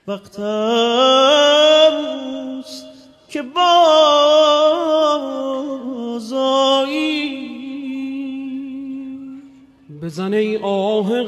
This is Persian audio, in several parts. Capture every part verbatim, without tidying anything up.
وقت است که بازایی. بزن ای آه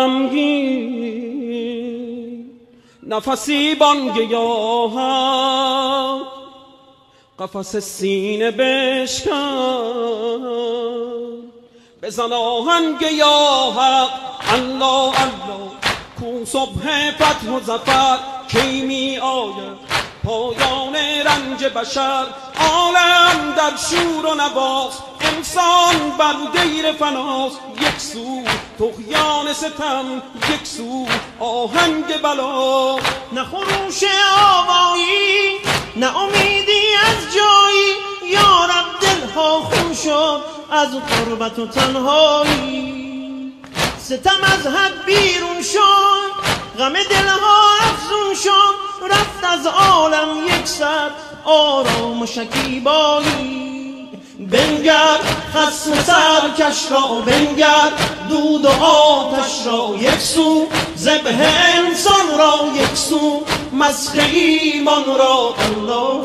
غمگین نفسی بانگیاهم، قفس سینه بشکن بزن آهنگ یا حق. الله الله کو صبح فتح و ظفر کی می آید پایان رنج بشر. عالم در شور و نواست انسان بر دیر فناست. یک سو طغیان ستم یک سو آهنگ بلا. نه خروش آوایی نه امیدی از جایی، یارب دلها خون شد از غربت و تنهایی. ستم از حد بیرون شد غم دلها افزون شد، رفت از عالم یک سر آرام و شکیبایی. بنگر خصم سرکش را بنگر دود و آتش را، یک سو ذبح انسان را یک سو مسخ ایمان را. الله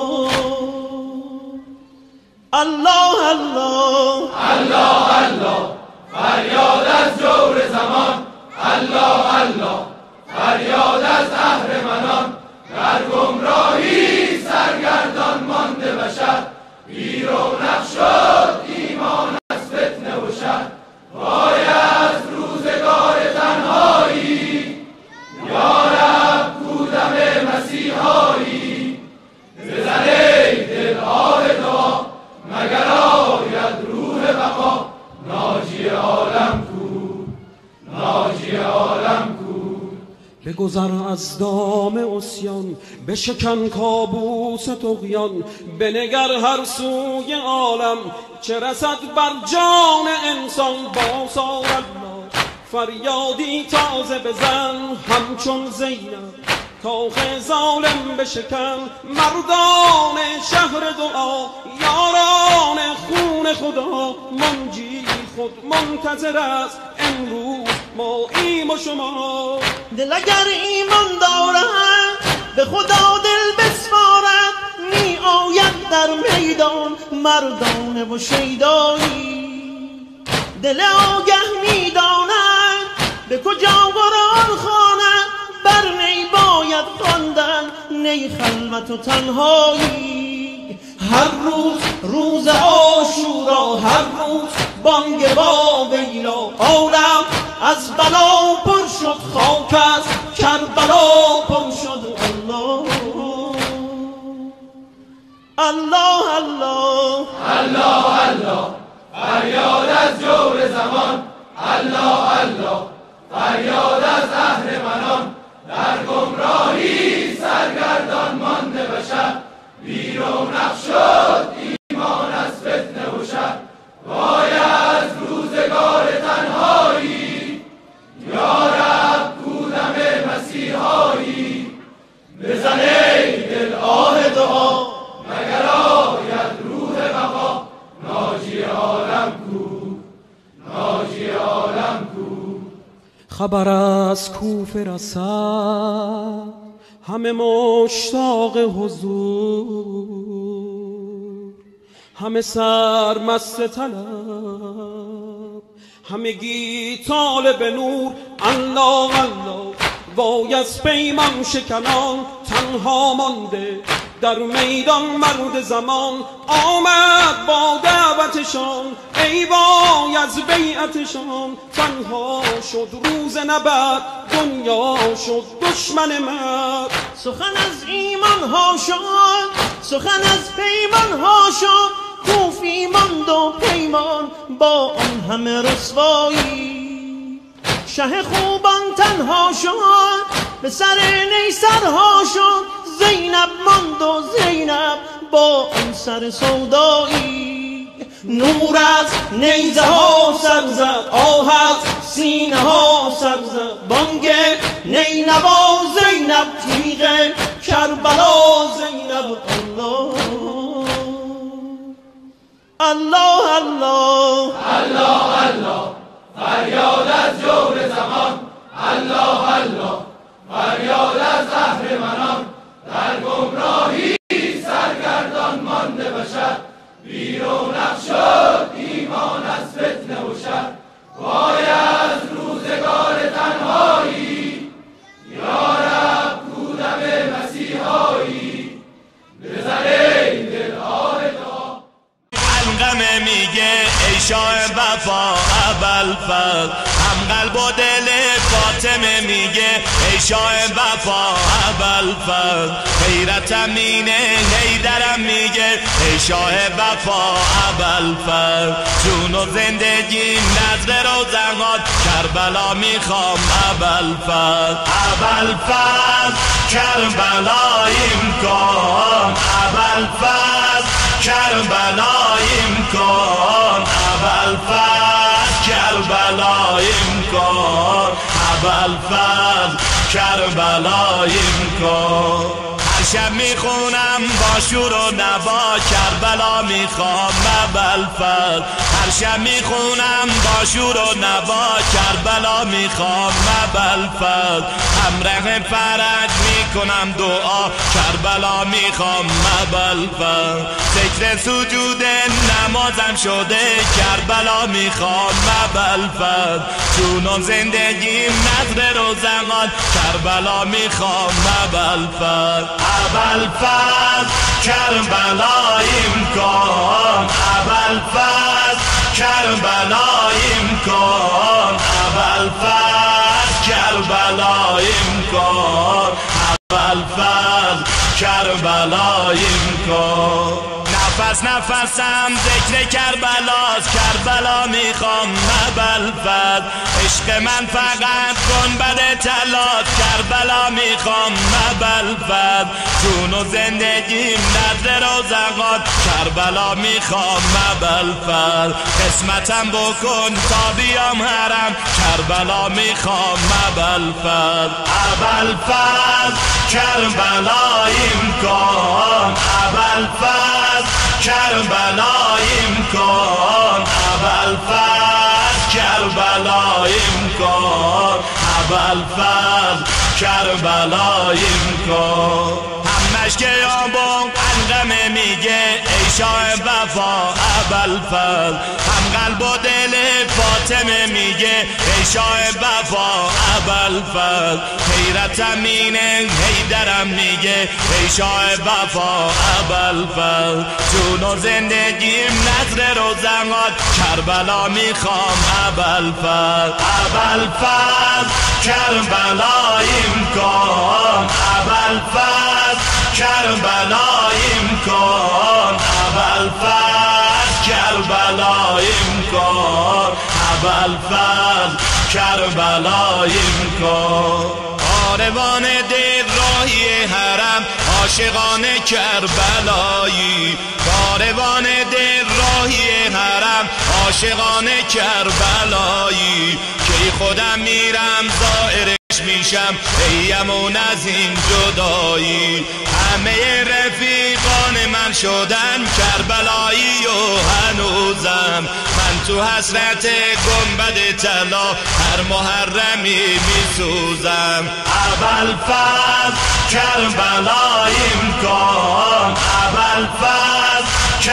الله الله الله الله فریاد از جور زمان. الله الله فریاد از اهرمنان. در گمراهی سرگردان مانده بشر، بی رونق شد ایمان از فتنه و شر. وای از روزگار تنهایی، یا رب کو دم مسیحایی. بزن ای دل آه دعا مگر آید روح بقا. ناجی عالم کو ناجی عالم کو. بگذر از دام عصیان بشکن کابوس طغیان. بنگر هر سوی عالم چه رسد بر جان انسان. بازار الله فریادی تازه بزن همچون زینب کاخ ظالم بشکن. مردان شهر دعا یاران خون خدا، منجی خود منتظر است امروز ما ایم و شما. دل اگر ایمان دارد به خدا دل بسپارد، می آید در میدان مردانه و شیدایی. دل آگه می داند به کجا قرآن خواند، بر نی باید خواندن نی خلوت و تنهایی. هر روز روز عاشورا هر روز بانگ با ویلا. عالم از بلا پر شد خاک از کربلا پر شد. الله الله الله الله الله فریاد از جور زمان. الله الله فریاد از اهرمنان. در گمراهی سرگردان مانده بشر، بی رونق شد ایمان از فتنه و شر. وای از روزگار تنهایی، یا رب کو دم مسیحایی. بزن ای دل آه دعا مگر آید روح بقا. ناجی عالم کو ناجی عالم کو. خبر از کوفه رسد همه مشتاق حضور، همه سرمست طلب همگی طالب نور. الله الله وای از پیمان شکنان تنها مانده در میدان مرد زمان. آمد با دعوتشان ای وای از بیعتشان. تنها شد روز نبرد دنیا شد دشمن مرد. سخن از ایمان ها شد سخن از پیمان ها شد، کوفی ماند و پیمان با آن همه رسوایی. شه خوبان تنها شد به سر نیسرها شد، زینب ماند و زینب با آن سر سودایی. نور از نیزه ها سر زد آه از سینه ها سر زد، بانگ نینوا زینب تیغ کربلا زینب. الله الله الله الله فریاد از جور زمان. الله الله فریاد از اهرمنان در گمراهی سرگردان مانده بشر. بیرونق شد ایمان از فتنه و شر. وای از روزگار تنهایی یا رب کودم مسیحایی. بزره این دل آه تا علقمه میگه ای شاه وفا ابوالفضل، هم قلب و دل فاطمه میگه ای شاه وفا ابوالفضل. غیرتم اینه حیدرم میگه ای شاه وفا ابوالفضل. جون و زندگیم نذر روزنات کربلا میخوام ابوالفضل. ابوالفضل کربلاییم کن، ابوالفضل کربلاییم کن، ابوالفضل کربلاییم کن، ابوالفضل کربلاییم کن. هر شب میخونم با شور و نوا کربلا میخوام ابوالفضل. هر شب میخونم با شور و نوا کربلا میخوام ابوالفضل. همراه فرج میکنم دعا کربلا میخوام ابوالفضل. ذکر سجود نمازم شده کربلا میخوام ابوالفضل. جون و زندگیم نذر روزنات کربلا میخوام ابوالفضل. ابوالفضل کربلاییم کن، ابوالفضل کربلاییم کن، ابوالفضل کربلاییم کن، ابوالفضل کربلاییم کن. نفس نفسم ذکر کربلاست کربلا میخوام ابوالفضل. عشق من فقط گنبد طلات کربلا میخوام ابوالفضل. جون و زندگیم نذر روزنات کربلا میخوام ابوالفضل. قسمتم بکن تا بیام حرم کربلا میخوام ابوالفضل. ابوالفضل کربلاییم کن، ابوالفضل کربلاییم کن، ابوالفضل کربلاییم کن، ابوالفضل کربلاییم کن. همش که یابون علقمه میگه ای شاه وفا ابوالفضل. هم قلب و دل فاطمه میگه ای شاه وفا ابوالفضل. حیرتم اینه حیدرم میگه ای شاه وفا ابوالفضل. جون و زندگیم نذر روزنات کربلا میخوام ابوالفضل. ابوالفضل کربلاییم کن، ابوالفضل کربلاییم کن، ابوالفضل کربلاییم کن، ابوالفضل کربلاییم کن. کاروان دل راهی حرم عاشقان کربلایی. کاروان دل راهی حرم عاشقان کربلایی. کی خودم میرم زائرش میشم ایمون از این جدایی. همه رفیقان من شدن کربلایی و هنوزم من تو حسرت گنبد طلا هر محرمی میسوزم. ابوالفضل کربلاییم کن، ابوالفضل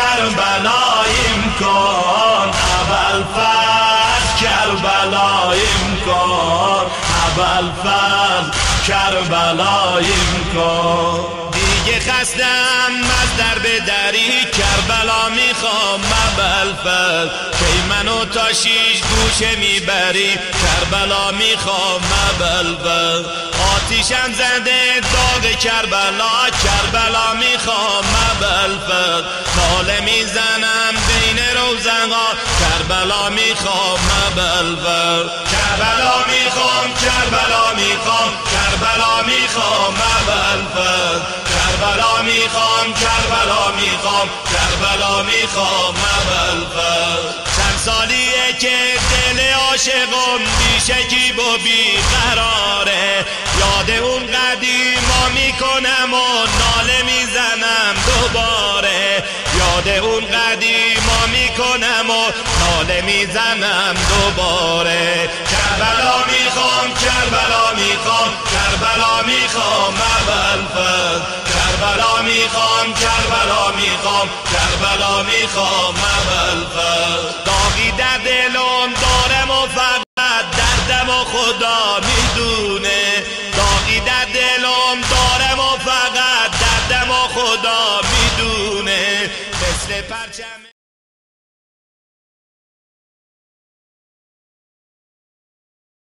کربلاییم کن، ابوالفضل کربلاییم کن، ابوالفضل کربلاییم کن. دیگه خستم از درب دری کربلا میخوام ابوالفضل. کی منو تا شیش گوشه میبری کربلا میخوام ابوالفضل. آتیشم زده داغ کربلا کربلا میخوام ابوالفضل. ناله میزنم بین روزنها کربلا میخوام ابوالفضل. کربلا میخوام کربلا میخوام کربلا میخوام ابوالفضل. کربلا میخوام کربلا میخوام کربلا میخوام ابوالفضل. چند سالیه که دل عاشقم بیشکیب و بیقراره. یاد اون قدیما میکنم و ناله میزنم دوباره. یاد اون قدیما میکنم و ناله میزنم دوباره. کربلا میخوام کربلا میخوام کربلا میخوام ابوالفضل. اول کربلا میخوام کربلا میخوام کربلا میخوام اول داغی در دلم دارم و فقط دردم و خدا میدونه داغی در دلم دارم و فقط دردم و خدا میدونه مثل پرچم